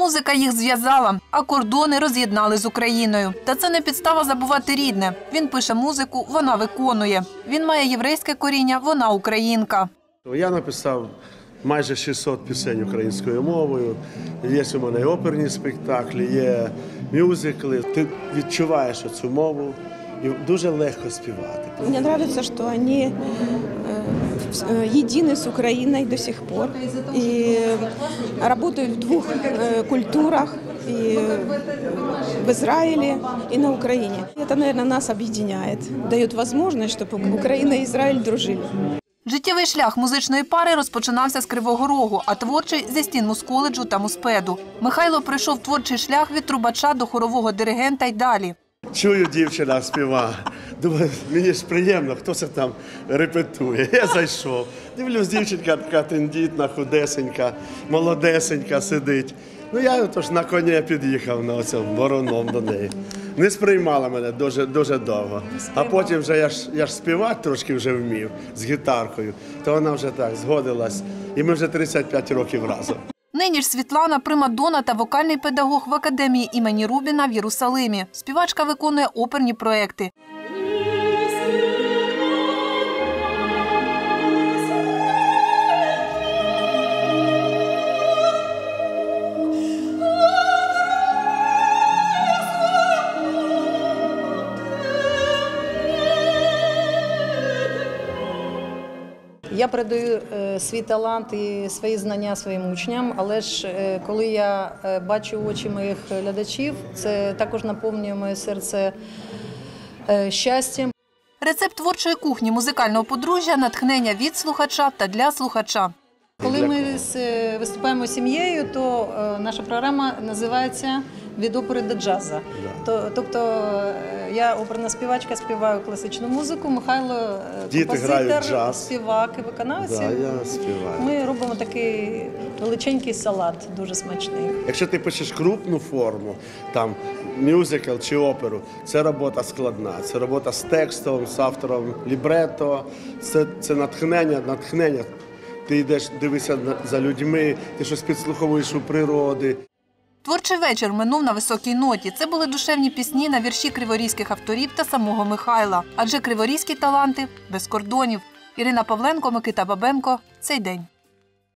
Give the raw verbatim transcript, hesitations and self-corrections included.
Музика їх зв'язала, а кордони роз'єднали з Україною. Та це не підстава забувати рідне. Він пише музику, вона виконує. Він має єврейське коріння, вона українка. Я написав майже шістсот пісень українською мовою. Є у мене оперні спектаклі, є мюзикли. Ти відчуваєш цю мову і дуже легко співати. Мені подобається, що вони єдині з Україною до сих пор і працюють в двох культурах, і в Ізраїлі, і на Україні. Це, мабуть, нас об'єднує, дає можливість, щоб Україна і Ізраїль дружили. Життєвий шлях музичної пари розпочинався з Кривого Рогу, а творчий – зі стін музколеджу та муспеду. Михайло пройшов творчий шлях від трубача до хорового диригента й далі. Чую, дівчина співає. Думаю, мені ж приємно, хто це там репетує. Я зайшов. Дивлюсь, дівчинка така тендітна, худесенька, молодесенька сидить. Ну, я тож на коні під'їхав на цьому вороном до неї. Не сприймала мене дуже, дуже довго. А потім вже я ж, я ж співати трошки вже вмів з гітаркою, то вона вже так згодилась. І ми вже тридцять п'ять років разом. Нині ж Світлана – примадонна та вокальний педагог в академії імені Рубіна в Єрусалимі. Співачка виконує оперні проекти. Я передаю свій талант і свої знання своїм учням, але ж коли я бачу очі моїх глядачів, це також наповнює моє серце щастям. Рецепт творчої кухні музикального подружжя – натхнення від слухача та для слухача. Коли ми виступаємо сім'єю, то наша програма називається «Від опери до джазу». Тобто я оперна співачка, співаю класичну музику, Михайло композитор, співак і виконавець. Да, я співаю. Ми робимо такий величенький салат, дуже смачний. Якщо ти пишеш крупну форму, там мюзикл чи оперу, це робота складна, це робота з текстом, з автором лібретто, це, це натхнення, натхнення. Ти йдеш, дивишся за людьми, ти щось підслуховуєш у природи. Творчий вечір минув на високій ноті. Це були душевні пісні на вірші криворізьких авторів та самого Михайла. Адже криворізькі таланти без кордонів. Ірина Павленко, Микита Бабенко. Цей день.